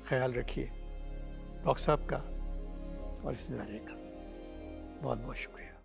ख्याल रखिए। डॉक्टर साहब का और रिश्तेदारी का बहुत बहुत शुक्रिया।